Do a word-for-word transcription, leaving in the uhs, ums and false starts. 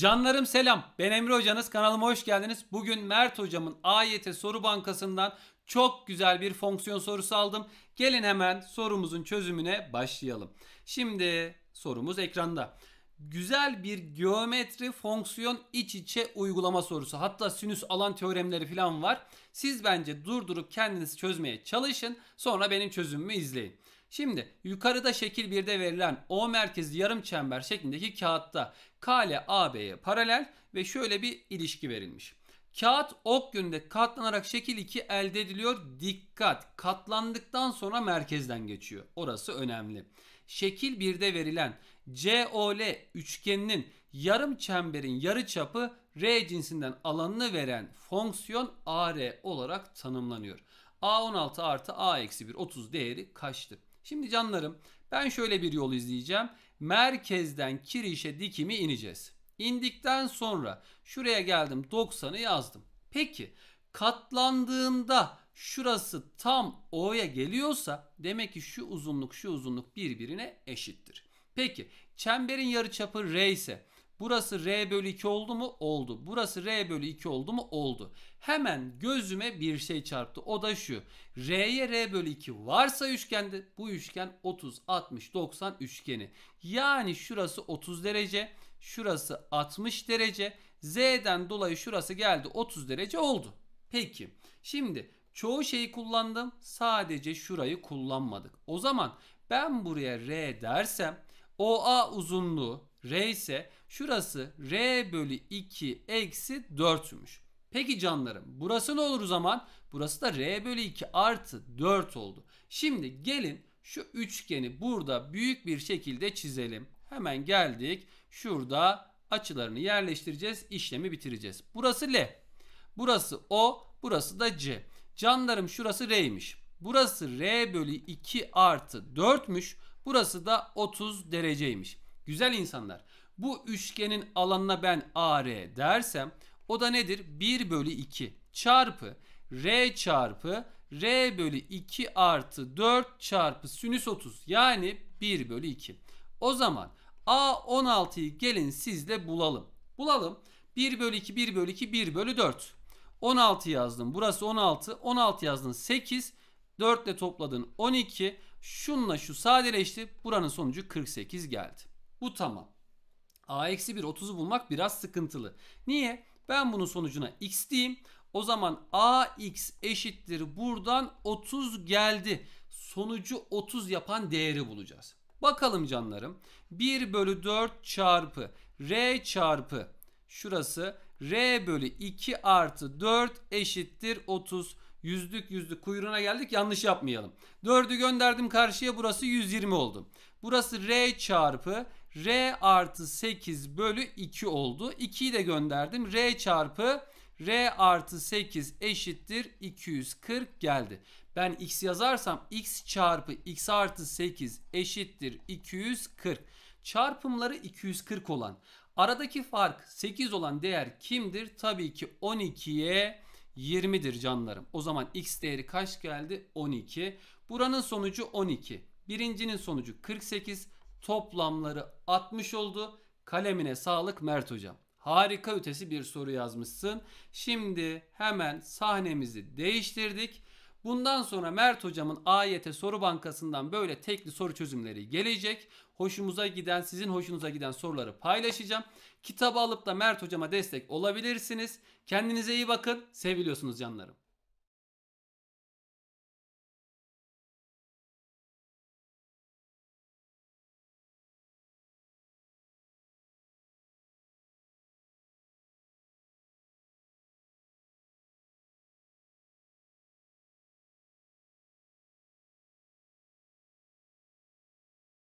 Canlarım selam. Ben Emre Hocanız. Kanalıma hoş geldiniz. Bugün Mert Hocamın A Y T soru bankasından çok güzel bir fonksiyon sorusu aldım. Gelin hemen sorumuzun çözümüne başlayalım. Şimdi sorumuz ekranda. Güzel bir geometri fonksiyon iç içe uygulama sorusu. Hatta sinüs alan teoremleri falan var. Siz bence durdurup kendiniz çözmeye çalışın. Sonra benim çözümümü izleyin. Şimdi yukarıda şekil birde verilen O merkezli yarım çember şeklindeki kağıtta K ile A B'ye paralel ve şöyle bir ilişki verilmiş. Kağıt ok yönünde katlanarak şekil iki elde ediliyor. Dikkat! Katlandıktan sonra merkezden geçiyor. Orası önemli. Şekil birde verilen C O L üçgeninin yarım çemberin yarıçapı R cinsinden alanını veren fonksiyon A R olarak tanımlanıyor. A on altı artı A eksi bir otuz değeri kaçtır? Şimdi canlarım ben şöyle bir yol izleyeceğim. Merkezden kirişe dikimi ineceğiz. İndikten sonra şuraya geldim doksanı yazdım. Peki katlandığında şurası tam O'ya geliyorsa demek ki şu uzunluk şu uzunluk birbirine eşittir. Peki çemberin yarıçapı R ise burası R bölü iki oldu mu? Oldu. Burası R bölü iki oldu mu? Oldu. Hemen gözüme bir şey çarptı. O da şu. R'ye R bölü iki varsa üçgende bu üçgen otuz, altmış, doksan üçgeni. Yani şurası otuz derece. Şurası altmış derece. Z'den dolayı şurası geldi otuz derece oldu. Peki. Şimdi çoğu şeyi kullandım. Sadece şurayı kullanmadık. O zaman ben buraya R dersem O A uzunluğu R ise şurası R bölü iki eksi dört'müş. Peki canlarım burası ne olur o zaman? Burası da R bölü iki artı dört oldu. Şimdi gelin şu üçgeni burada büyük bir şekilde çizelim. Hemen geldik. Şurada açılarını yerleştireceğiz. İşlemi bitireceğiz. Burası L. Burası O. Burası da C. Canlarım şurası R'ymiş. Burası R bölü iki artı dört'müş. Burası da otuz dereceymiş. Güzel insanlar. Bu üçgenin alanına ben A R dersem o da nedir? bir bölü iki çarpı R çarpı R bölü iki artı dört çarpı sinüs otuz yani bir bölü iki. O zaman A on altıyı gelin sizle bulalım. Bulalım. bir bölü iki, bir bölü iki, bir bölü dört. on altı yazdım. Burası on altı. on altı yazdın sekiz. dört ile topladın on iki. Şunla şu sadeleşti. Buranın sonucu kırk sekiz geldi. Bu tamam. A eksi bir otuzu bulmak biraz sıkıntılı. Niye? Ben bunun sonucuna x diyeyim. O zaman ax eşittir buradan otuz geldi. Sonucu otuz yapan değeri bulacağız. Bakalım canlarım. bir bölü dört çarpı r çarpı şurası r bölü iki artı dört eşittir otuz. Yüzlük yüzlük kuyruğuna geldik, yanlış yapmayalım. dördü gönderdim karşıya, burası yüz yirmi oldu. Burası r çarpı r artı sekiz bölü iki oldu. ikiyi de gönderdim. R çarpı r artı sekiz eşittir iki yüz kırk geldi. Ben x yazarsam x çarpı x artı sekiz eşittir iki yüz kırk. Çarpımları iki yüz kırk olan, aradaki fark sekiz olan değer kimdir? Tabii ki on ikiye yirmidir canlarım. O zaman x değeri kaç geldi? on iki. Buranın sonucu on iki. Birincinin sonucu kırk sekiz. Toplamları altmış oldu. Kalemine sağlık Mert hocam. Harika ötesi bir soru yazmışsın. Şimdi hemen sahnemizi değiştirdik. Bundan sonra Mert hocamın A Y T soru bankasından böyle tekli soru çözümleri gelecek. Hoşumuza giden, sizin hoşunuza giden soruları paylaşacağım. Kitabı alıp da Mert hocama destek olabilirsiniz. Kendinize iyi bakın. Seviliyorsunuz canlarım.